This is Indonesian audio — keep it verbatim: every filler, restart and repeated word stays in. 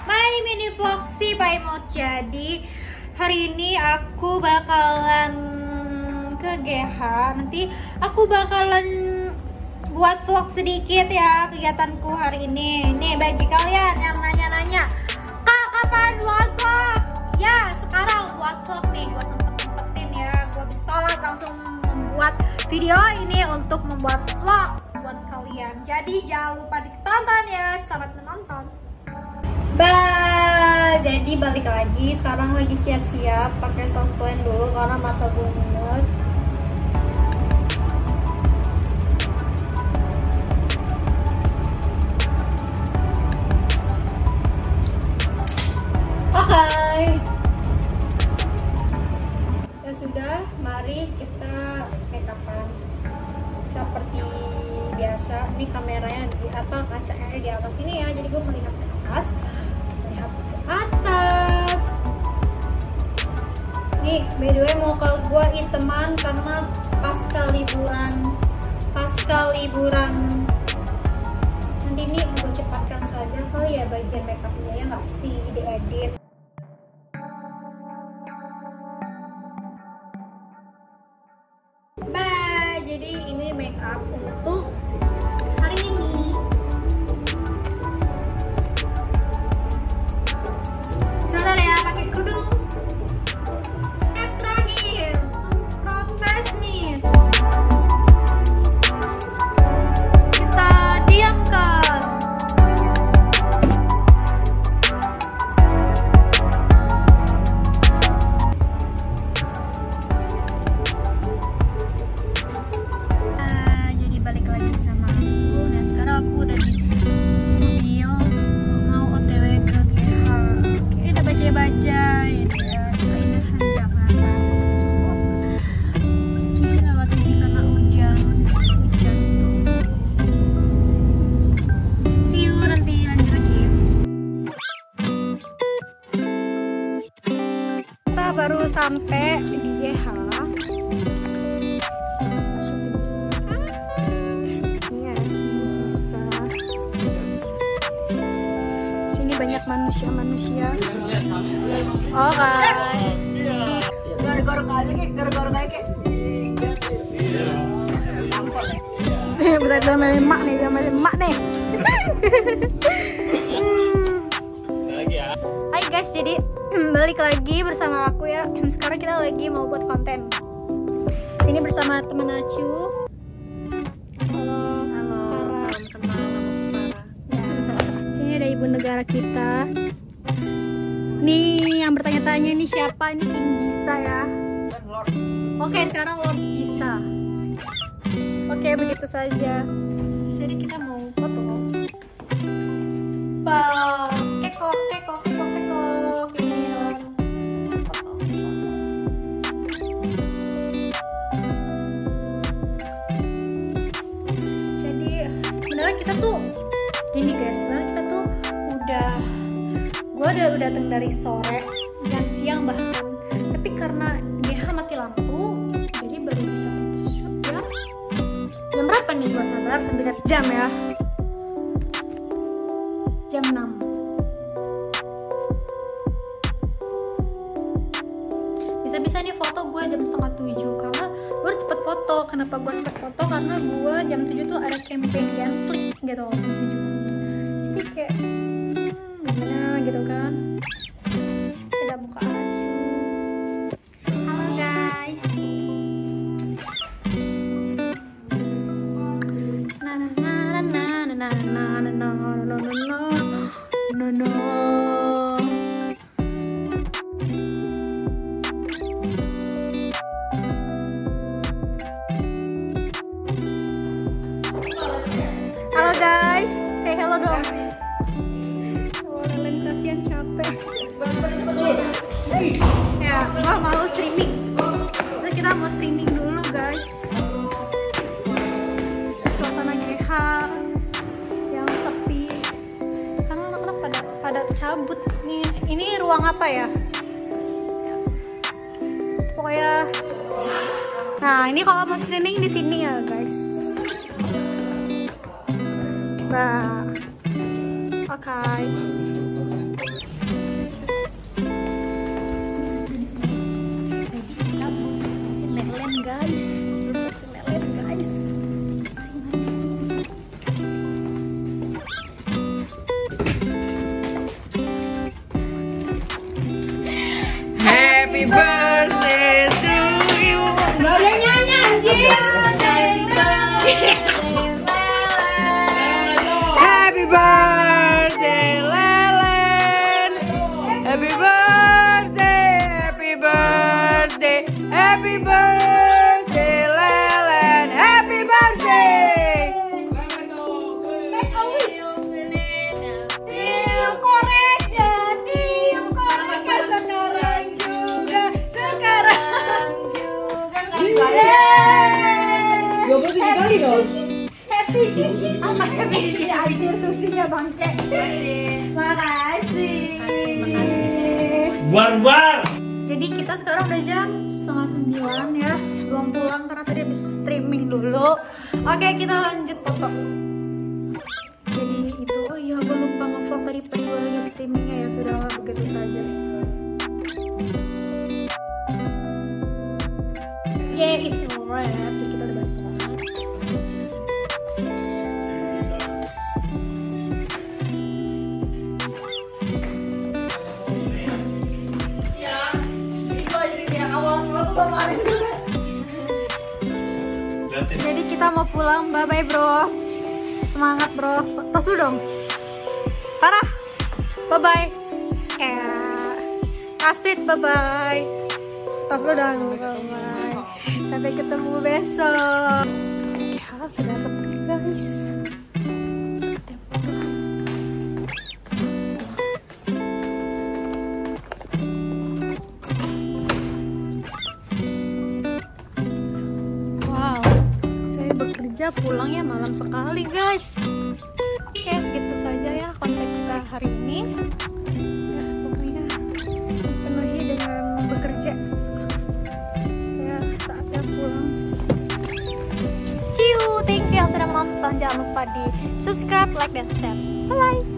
my mini vlog si Paimot. Jadi hari ini aku bakalan ke G H. Nanti aku bakalan buat vlog sedikit ya kegiatanku hari ini. Nih bagi kalian yang nanya-nanya, Kak kapan buat vlog? Ya sekarang buat vlog nih. Gue sempet-sempetin ya, gue bisa sholat langsung membuat video ini untuk membuat vlog buat kalian. Jadi jangan lupa ditonton ya. Selamat menonton. Bah, jadi balik lagi. Sekarang lagi siap-siap pakai softline dulu karena mata gue minus. Oke. Ya sudah, mari kita make upan. Seperti biasa, ini kameranya di apa kacanya di atas ini ya. Jadi gue melihat ke atas. atas nih, by the way muka gue hiteman karena pasca liburan pasca liburan nanti ini gue cepatkan saja kali ya bagian makeupnya ya nggak sih, diedit. Bah, jadi ini makeup untuk hari ini. Ya, pakai kerudung. Yang terakhir, profesionis. Kita diamkan. Nah, jadi balik lagi sama aku. Nah, sekarang aku udah di mobil mau O T W ke G H. Bajai ya, keindahan Jakarta sebelum puasa. Jadi lewat sini karena hujan, hujan. See you nanti lanjut lagi. Kita baru sampai di G H. Banyak manusia-manusia. Oh kan. Gara-gara aja kayak gara-gara kayak kayak. Eh, betul betul mak nih, sama mak nih. Hai guys, jadi balik lagi bersama aku ya. Sekarang kita lagi mau buat konten. Sini bersama teman Acu. Ibu negara kita. Nih yang bertanya-tanya ini siapa? Ini King Jisa ya. Oke, sekarang Lord Jisa. Oke, begitu saja. Jadi kita mau foto. Bah, kekok, kekok, kekok, kekok. Ini foto. Jadi sebenarnya kita tuh gini guys, sebenarnya kita tuh udah gue udah udah datang dari sore dan siang bahkan, tapi karena G H mati lampu jadi baru bisa photoshoot ya. Jam berapa nih gue sadar sambil lihat jam ya, jam enam. Bisa-bisa nih foto gue jam setengah tujuh karena gue harus cepet foto. Kenapa gue harus cepet foto? Karena gue jam tujuh tuh ada campaign Genflix gitu jam tujuh. Jadi kayak gimana gitu kan. Ada muka Acu. Halo guys. Na na na na na na na na na na na na. Halo guys, say hello dong. Kasihan capek. Ya, gua mau streaming. Jadi kita mau streaming dulu guys. Suasana G H yang sepi. Karena anak-anak pada pada cabut nih. Ini ruang apa ya? Pokoknya. Nah, ini kalau mau streaming di sini ya guys. Bah, oke. Okay. birthday, Lelen. Happy birthday, happy birthday, happy birthday, Lelen. Happy birthday. Make a wish. Tiup koreknya, tiup koreknya sekarang juga, sekarang juga. dua puluh tujuh kali dong. Happy sushi. Apa happy sushi aja susinya bangke. Makasih. Makasih. Makasih. War-war. Jadi kita sekarang udah jam setengah sembilan ya. Belum pulang karena tadi habis streaming dulu. Oke, kita lanjut foto. Jadi itu, oh iya gue lupa nge-vlog tadi pas gue lagi streamingnya ya. Sudahlah, begitu saja. Yeah, it's a wrap. Jadi kita udah balik pulang. Jadi kita mau pulang, bye bye bro. Semangat bro, tos dulu dong. Parah, bye bye. Eh, Astrid bye bye. Tos dulu dong, bye bye. Sampai ketemu besok. Ya sudah seperti guys. Seperti pulang. Pulangnya malam sekali guys. Oke, segitu saja ya konten kita hari ini ya, pokoknya penuhi dengan bekerja. Saya saatnya pulang. See you, thank you yang sudah menonton. Jangan lupa di subscribe, like, dan share. Bye bye.